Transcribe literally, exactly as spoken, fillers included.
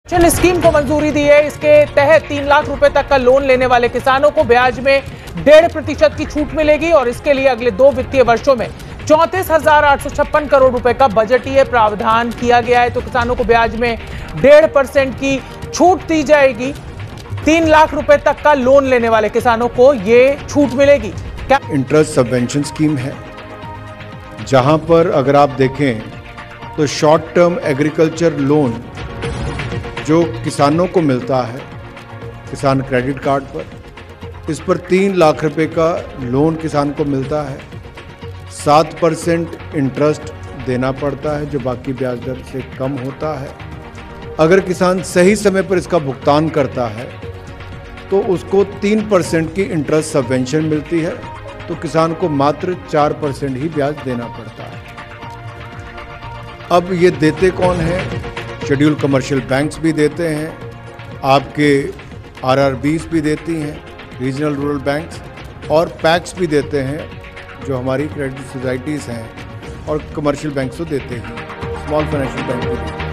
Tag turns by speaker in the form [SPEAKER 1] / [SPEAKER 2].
[SPEAKER 1] Pension scheme को मंजूरी दी है। इसके तहत तीन लाख रुपए तक का लोन लेने वाले किसानों को ब्याज में डेढ़ प्रतिशत की छूट मिलेगी और इसके लिए अगले दो वित्तीय वर्षों में चौंतीस हजार आठ सौ छप्पन करोड़ रुपए का बजटीय प्रावधान किया गया है। तो किसानों को ब्याज में डेढ़ परसेंट की छूट दी जाएगी। तीन लाख रुपए तक का लोन लेने वाले किसानों को ये छूट मिलेगी। क्या
[SPEAKER 2] इंटरेस्ट सबवेंशन स्कीम है, जहां पर अगर आप देखें तो शॉर्ट टर्म एग्रीकल्चर लोन जो किसानों को मिलता है किसान क्रेडिट कार्ड पर, इस पर तीन लाख रुपए का लोन किसान को मिलता है। सात परसेंट इंटरेस्ट देना पड़ता है जो बाकी ब्याज दर से कम होता है। अगर किसान सही समय पर इसका भुगतान करता है तो उसको तीन परसेंट की इंटरेस्ट सबवेंशन मिलती है, तो किसान को मात्र चार परसेंट ही ब्याज देना पड़ता है। अब ये देते कौन है? शेड्यूल कमर्शियल बैंक्स भी देते हैं, आपके आरआरबीज भी देती हैं, रीजनल रूरल बैंक्स, और पैक्स भी देते हैं जो हमारी क्रेडिट सोसाइटीज़ हैं, और कमर्शियल बैंक्स तो देते हैं, स्मॉल फाइनेंशियल बैंक भी देते हैं।